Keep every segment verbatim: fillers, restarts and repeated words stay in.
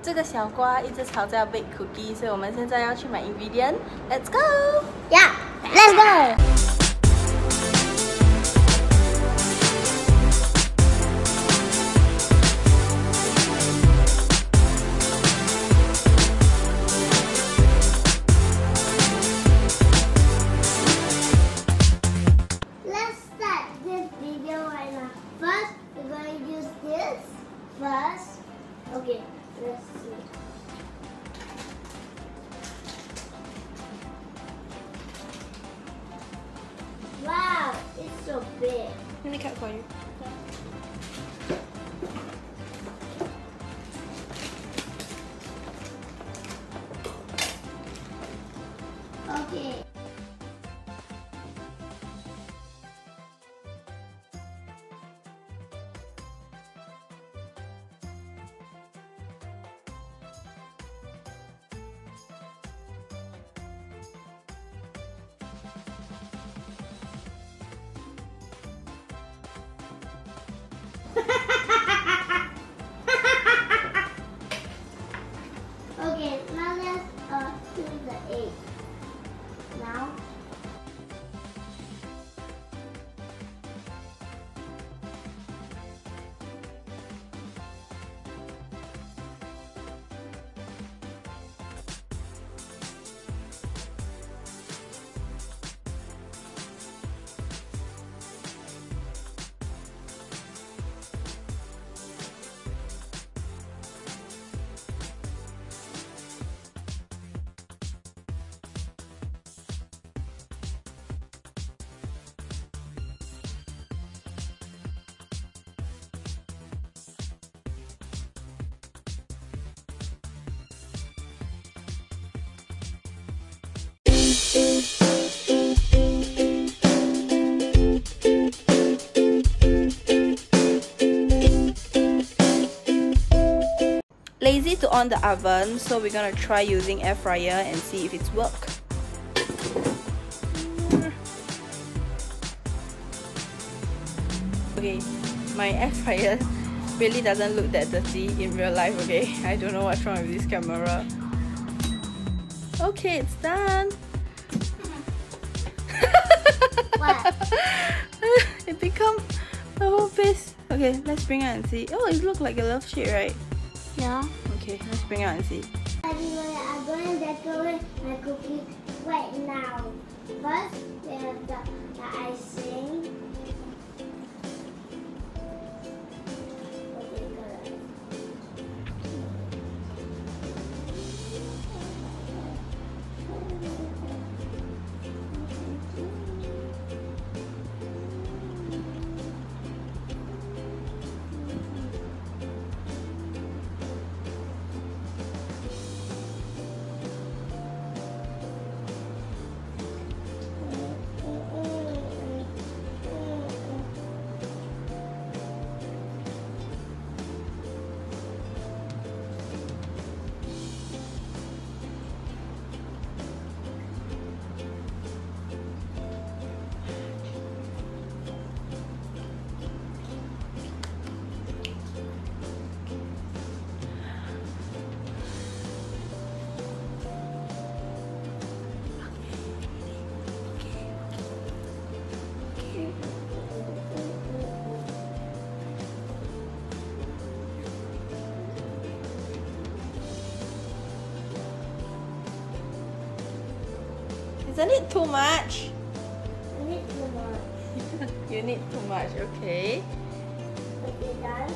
这个小瓜一直吵着要 bake cookie， 所以我们现在要去买 ingredient。Let's go! Yeah, let's go! First, okay, let's see. Wow, it's so big. Let me cut for you. Okay. Okay, now let's uh, do the egg. Now. Lazy to on the oven, so we're gonna try using air fryer and see if it's work. Okay, my air fryer really doesn't look that dirty in real life, okay? I don't know what's wrong with this camera. Okay, it's done. What? It become the whole face. Okay, let's bring out and see. Oh, it looks like a love shape, right? Yeah. Okay, let's bring out and see. Everybody, I'm going to decorate my cookie right now. First, we have the, the icing. Okay, good. Isn't it too much? I need too much. You need too much, okay? Okay, done.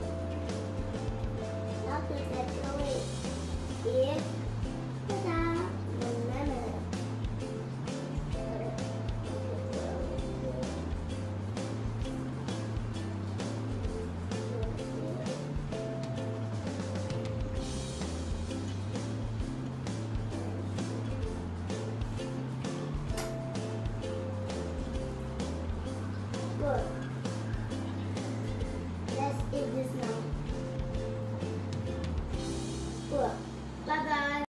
Now to decorate it. Ta-da! Banana. Good.